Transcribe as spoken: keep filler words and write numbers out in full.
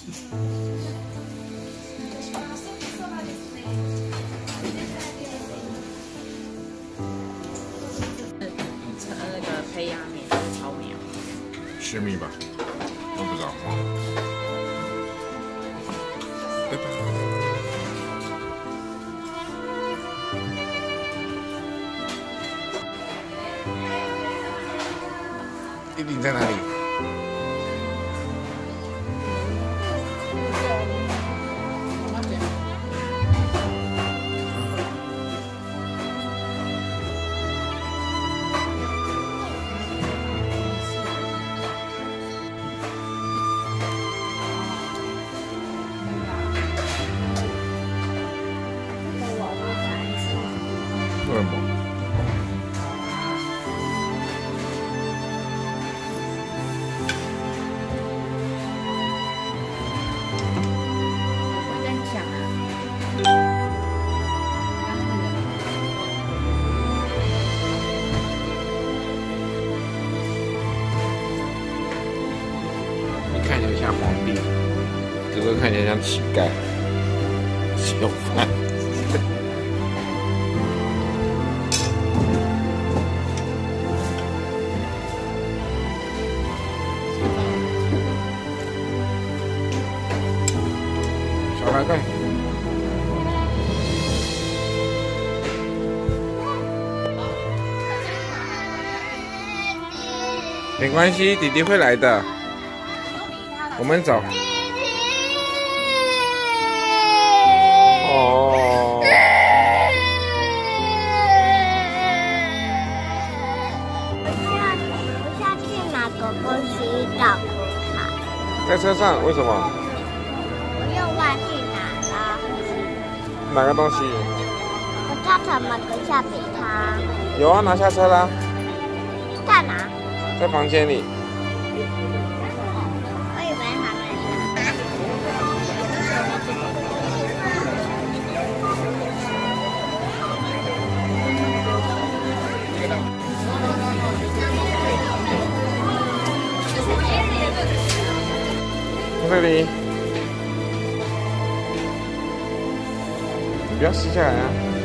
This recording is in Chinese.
那个胚芽面超美啊！ 泄密吧，我不知道。拜拜。弟弟在哪里？为什么？ 我跟你讲啊， 你看起来像皇帝，哥哥看起来像乞丐，小贩。小白快！没关系，弟弟会来的。我们走。哦。 我下去拿狗狗洗澡卡。 在车上？为什么？ 我又忘记拿了。 哪个东西？ 我叫什么等下给他。 有啊，拿下车啦。 在哪？ 在房间里。 我以为还没拿。 在这里。你不要撕下来啊！